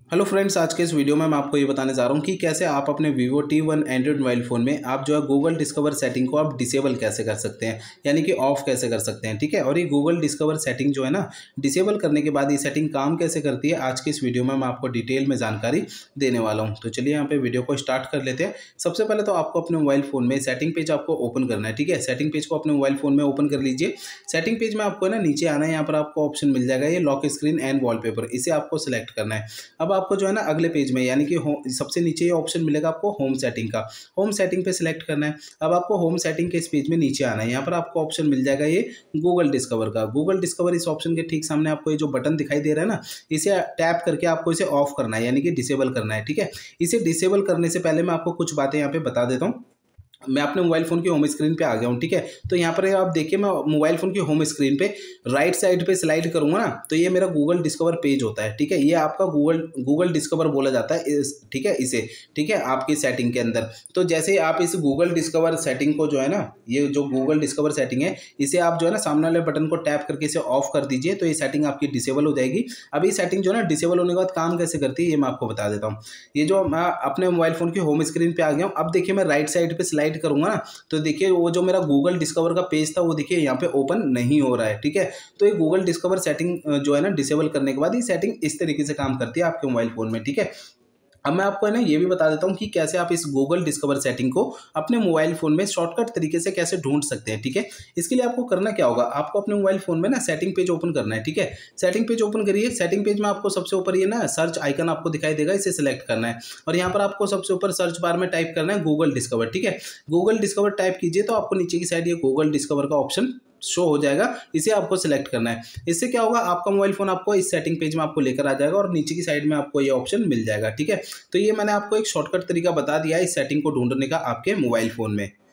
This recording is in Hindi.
हेलो फ्रेंड्स, आज के इस वीडियो में मैं आपको ये बताने जा रहा हूँ कि कैसे आप अपने Vivo T1 Android mobile phone में आप जो है गूगल डिस्कवर सेटिंग को आप डिसेबल कैसे कर सकते हैं, यानी कि ऑफ कैसे कर सकते हैं। ठीक है, और ये गूगल डिस्कवर सेटिंग जो है ना, डिसेबल करने के बाद ये सेटिंग काम कैसे करती है, आज के इस वीडियो में मैं आपको डिटेल में जानकारी देने वाला हूँ। तो चलिए यहाँ पे वीडियो को स्टार्ट कर लेते हैं। सबसे पहले तो आपको अपने मोबाइल फ़ोन में सेटिंग पेज आपको ओपन करना है। ठीक है, सेटिंग पेज को अपने मोबाइल फ़ोन में ओपन कर लीजिए। सेटिंग पेज में आपको ना नीचे आना है, यहाँ पर आपको ऑप्शन मिल जाएगा ये लॉक स्क्रीन एंड वॉलपेपर, इसे आपको सिलेक्ट करना है। अब आपको जो है ना अगले पेज में, यानी कि सबसे नीचे ये ऑप्शन मिलेगा आपको होम सेटिंग का, होम सेटिंग पे सिलेक्ट करना है। अब आपको होम सेटिंग के इस पेज में नीचे आना है, यहाँ पर आपको ऑप्शन मिल जाएगा ये गूगल डिस्कवर का। गूगल डिस्कवर इस ऑप्शन के ठीक सामने आपको ये जो बटन दिखाई दे रहा है ना, इसे टैप करके आपको इसे ऑफ करना है, यानी कि डिसेबल करना है। ठीक है, इसे डिसेबल करने से पहले मैं आपको कुछ बातें यहाँ पे बता देता हूँ। मैं अपने मोबाइल फ़ोन की होम स्क्रीन पे आ गया हूँ। ठीक है, तो यहाँ पर आप देखिए, मैं मोबाइल फ़ोन की होम स्क्रीन पे राइट साइड पे स्लाइड करूँगा ना, तो ये मेरा गूगल डिस्कवर पेज होता है। ठीक है, ये आपका गूगल डिस्कवर बोला जाता है ठीक है इसे। ठीक है, आपकी सेटिंग के अंदर तो जैसे आप इस गूगल डिस्कवर सेटिंग को जो है ना, ये जो गूगल डिस्कवर सेटिंग है, इसे आप जो है ना सामने वाले बटन को टैप करके इसे ऑफ कर दीजिए, तो ये सेटिंग आपकी डिसेबल हो जाएगी। अब ये सेटिंग जो है ना डिसेबल होने के बाद काम कैसे करती है, ये मैं आपको बता देता हूँ। ये जो मैं अपने मोबाइल फ़ोन की होम स्क्रीन पे आ गया हूँ, अब देखिए मैं राइट साइड पे स्लाइड करूंगा ना, तो देखिए वो जो मेरा गूगल डिस्कवर का पेज था वो देखिए यहाँ पे ओपन नहीं हो रहा है। ठीक है, तो ये गूगल डिस्कवर सेटिंग जो है ना डिसेबल करने के बाद ये सेटिंग इस तरीके से काम करती है आपके मोबाइल फ़ोन में। ठीक है, अब मैं आपको है ना ये भी बता देता हूँ कि कैसे आप इस गूगल डिस्कवर सेटिंग को अपने मोबाइल फ़ोन में शॉर्टकट तरीके से कैसे ढूंढ सकते हैं। ठीक है, इसके लिए आपको करना क्या होगा, आपको अपने मोबाइल फ़ोन में ना सेटिंग पेज ओपन करना है। ठीक है, सेटिंग पेज ओपन करिए। सेटिंग पेज में आपको सबसे ऊपर ये ना सर्च आइकन आपको दिखाई देगा, इसे सिलेक्ट करना है और यहाँ पर आपको सबसे ऊपर सर्च बार में टाइप करना है गूगल डिस्कवर। ठीक है, गूगल डिस्कवर टाइप कीजिए तो आपको नीचे की साइड ये गूगल डिस्कवर का ऑप्शन शो हो जाएगा, इसे आपको सिलेक्ट करना है। इससे क्या होगा, आपका मोबाइल फ़ोन आपको इस सेटिंग पेज में आपको लेकर आ जाएगा और नीचे की साइड में आपको ये ऑप्शन मिल जाएगा। ठीक है, तो ये मैंने आपको एक शॉर्टकट तरीका बता दिया है इस सेटिंग को ढूंढने का आपके मोबाइल फ़ोन में।